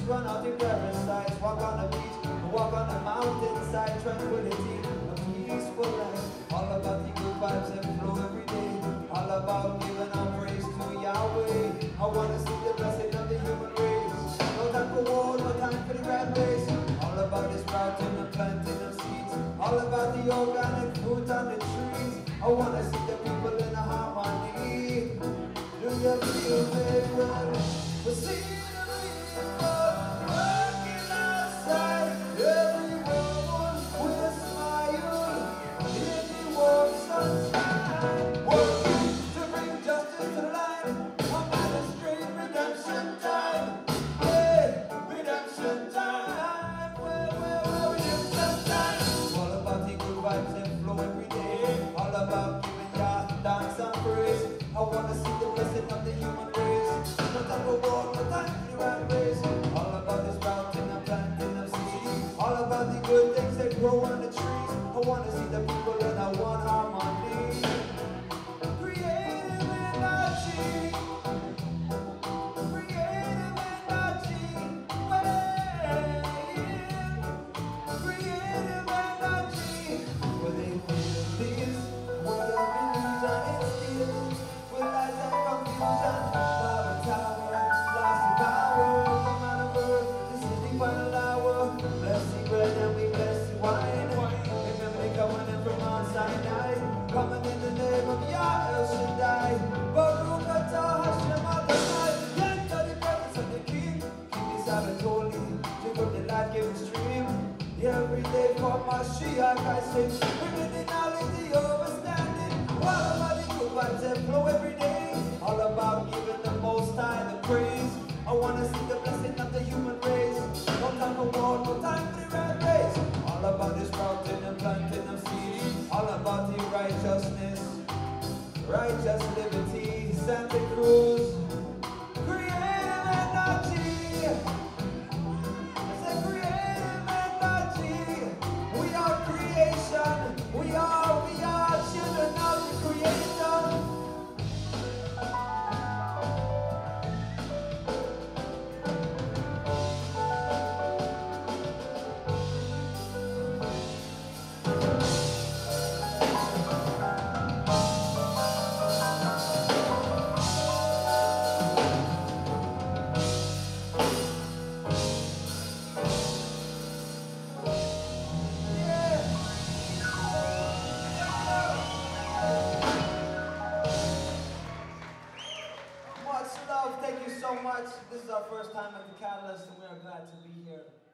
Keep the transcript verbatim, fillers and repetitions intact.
run out in parasites. Walk on the beach, walk on the mountainside. Tranquility, a peaceful life. All about the good vibes that flow every day. All about giving our praise to Yahweh. I wanna see the blessing of the human race. No time for war, no time for the rat race. All about the sprouting and planting of seeds. All about the organic fruit on the trees. I wanna see the people in a harmony. Do you feel very well? We're seeing the people working outside. Everyone with a smile in the warm sunshine. Working to bring justice to life. A man is great redemption time. Hey, redemption time. Well, well, well, redemption time. All about the good vibes and flow every day. All about giving Yah thanks and praise. I wanna see the blessing of the human race. No time for war, no time for the rat race. All about the sprouting and planting of seeds. All about the good things that grow on the trees. I wanna see the people in a one harmony. Creative energy. Creative energy. Well, creative energy. Will they feel this? What of illusion is still? With lies and confusion, power tower, lost the power, come out of earth, this is the final hour. Bless the bread and we bless the wine. Remember the covenant from Mount Sinai, coming in the name of Yah El Shaddai. Baruch atah Hashem Adonai, enter the presence of the King. Keep his Sabbath holy, drink of the life-giving stream. Every day for Mashiach I sing, bringing the knowledge, the understanding. All about the good vibes that flow every day. All about giving the Most High the praise. I wanna see the blessing of the human race. No time for war, no time for the rat race. All about the sprouting and planting of seeds. All about the righteousness, righteous liberty, Santa Cruz. Creative energy. I said creative energy. We are creation. We are, we are children of the Creator. Much love, thank you so much. This is our first time at the Catalyst and we are glad to be here.